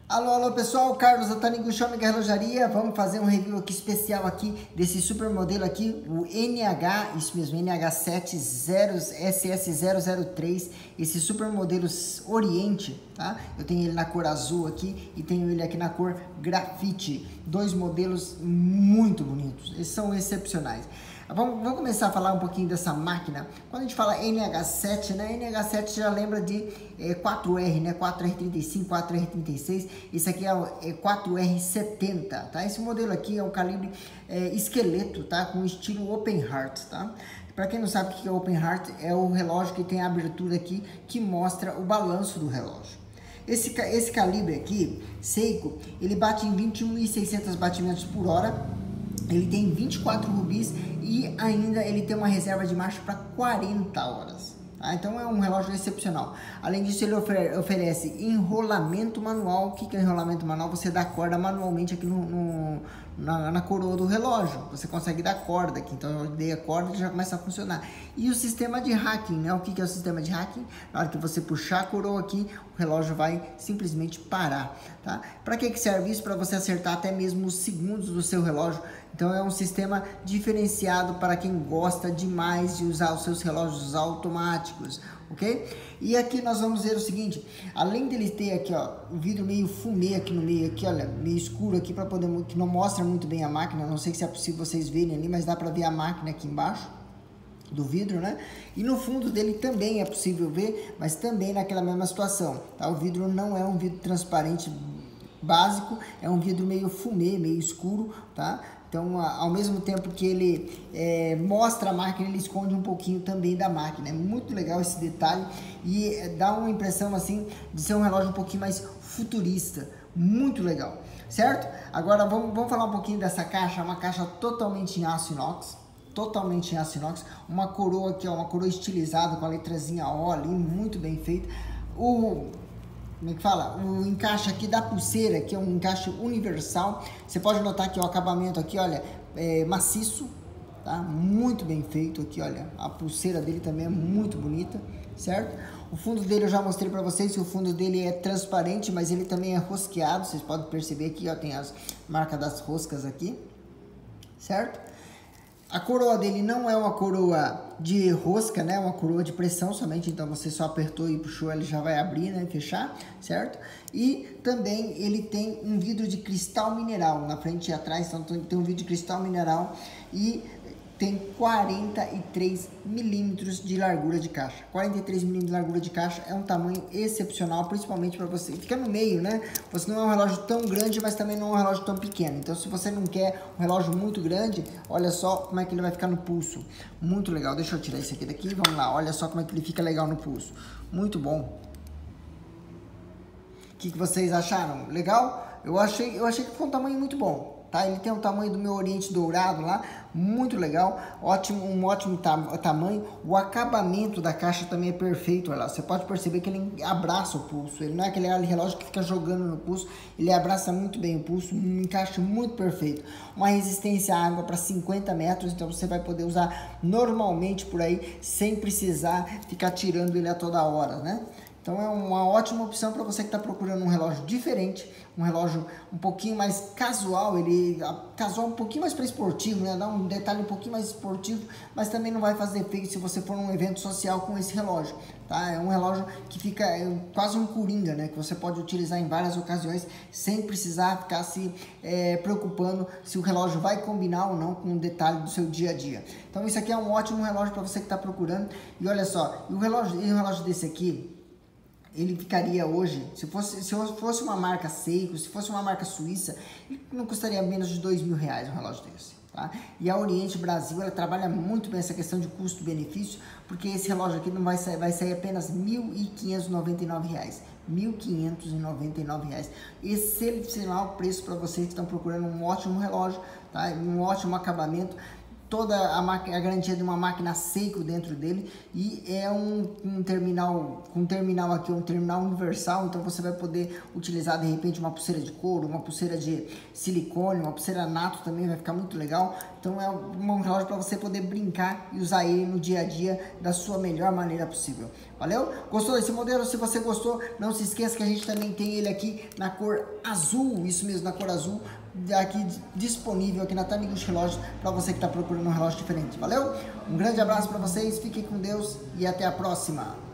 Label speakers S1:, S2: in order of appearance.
S1: Alô, alô pessoal, Carlos Atanigo Shopping Relojaria. Vamos fazer um review aqui especial aqui desse super modelo aqui, o NH, isso mesmo, NH70SS003, esse super modelo Oriente, tá? Eu tenho ele na cor azul aqui e tenho ele aqui na cor grafite, dois modelos muito bonitos, eles são excepcionais. Vamos começar a falar um pouquinho dessa máquina. Quando a gente fala NH7, né? NH7 já lembra de 4R, né? 4R35, 4R36. Esse aqui é 4R70, tá? Esse modelo aqui é um calibre esqueleto, tá? Com estilo Open Heart, tá? Para quem não sabe o que é Open Heart, é o relógio que tem a abertura aqui que mostra o balanço do relógio. Esse calibre aqui, Seiko, ele bate em 21.600 batimentos por hora. Ele tem 24 rubis e ainda ele tem uma reserva de marcha para 40 horas. Tá? Então é um relógio excepcional. Além disso, ele oferece enrolamento manual. O que é enrolamento manual? Você dá corda manualmente aqui na coroa do relógio. Você consegue dar corda aqui. Então eu dei a corda e já começa a funcionar. E o sistema de hacking, né? O que é o sistema de hacking? Na hora que você puxar a coroa aqui, o relógio vai simplesmente parar. Tá? Para que serve isso? Para você acertar até mesmo os segundos do seu relógio. Então é um sistema diferenciado para quem gosta demais de usar os seus relógios automáticos, ok? E aqui nós vamos ver o seguinte, além dele ter aqui, ó, o vidro meio fumê aqui no meio, aqui, olha, meio escuro aqui para poder, que não mostra muito bem a máquina, não sei se é possível vocês verem ali, mas dá para ver a máquina aqui embaixo do vidro, né? E no fundo dele também é possível ver, mas também naquela mesma situação, tá? O vidro não é um vidro transparente básico, é um vidro meio fumê, meio escuro, tá? Então, ao mesmo tempo que ele mostra a máquina, ele esconde um pouquinho também da máquina. É muito legal esse detalhe e dá uma impressão assim de ser um relógio um pouquinho mais futurista. Muito legal, certo? Agora vamos falar um pouquinho dessa caixa, uma caixa totalmente em aço inox. Totalmente em aço inox. Uma coroa aqui, ó, uma coroa estilizada com a letrazinha O ali, muito bem feita. Como é que fala? O encaixe aqui da pulseira, que é um encaixe universal. Você pode notar que o acabamento aqui, olha, é maciço, tá? Muito bem feito aqui, olha. A pulseira dele também é muito bonita, certo? O fundo dele eu já mostrei para vocês que o fundo dele é transparente, mas ele também é rosqueado. Vocês podem perceber aqui, ó, tem as marcas das roscas aqui, certo? A coroa dele não é uma coroa de rosca, né? É uma coroa de pressão somente, então você só apertou e puxou, ele já vai abrir, né? Fechar, certo? E também ele tem um vidro de cristal mineral na frente e atrás, então tem um vidro de cristal mineral e tem 43 milímetros de largura de caixa. 43 milímetros de largura de caixa é um tamanho excepcional, principalmente para você. Fica no meio, né? Você não é um relógio tão grande, mas também não é um relógio tão pequeno. Então, se você não quer um relógio muito grande, olha só como é que ele vai ficar no pulso. Muito legal. Deixa eu tirar esse aqui daqui. Vamos lá. Olha só como é que ele fica legal no pulso. Muito bom. O que vocês acharam? Legal? Eu achei que ficou um tamanho muito bom. Tá? Ele tem o tamanho do meu Oriente Dourado lá, muito legal, ótimo, um ótimo tamanho. O acabamento da caixa também é perfeito, olha lá. Você pode perceber que ele abraça o pulso, ele não é aquele relógio que fica jogando no pulso, ele abraça muito bem o pulso, um encaixe muito perfeito. Uma resistência à água para 50 metros, então você vai poder usar normalmente por aí, sem precisar ficar tirando ele a toda hora, né? Então é uma ótima opção para você que está procurando um relógio diferente, um relógio um pouquinho mais casual, casual um pouquinho mais para esportivo, né? Dá um detalhe um pouquinho mais esportivo, mas também não vai fazer efeito se você for num evento social com esse relógio, tá? É um relógio que fica quase um coringa, né? Que você pode utilizar em várias ocasiões sem precisar ficar se preocupando se o relógio vai combinar ou não com um detalhe do seu dia a dia. Então isso aqui é um ótimo relógio para você que está procurando. E olha só, um relógio desse aqui, ele ficaria hoje, se fosse uma marca Seiko, se fosse uma marca suíça, ele não custaria menos de R$2.000 um relógio desse, tá? E a Oriente Brasil, ela trabalha muito bem essa questão de custo-benefício, porque esse relógio aqui não vai sair apenas R$1.599. R$1.599. Excepcional preço para vocês que estão procurando um ótimo relógio, tá? Um ótimo acabamento. toda a garantia de uma máquina Seiko dentro dele, e é um terminal aqui, um terminal universal, então você vai poder utilizar de repente uma pulseira de couro, uma pulseira de silicone, uma pulseira nato também vai ficar muito legal. Então é um relógio para você poder brincar e usar ele no dia a dia da sua melhor maneira possível. Valeu? Gostou desse modelo? Se você gostou, não se esqueça que a gente também tem ele aqui na cor azul, isso mesmo, na cor azul, aqui disponível aqui na Taniguchi Relógios para você que está procurando um relógio diferente. Valeu? Um grande abraço para vocês, fiquem com Deus e até a próxima!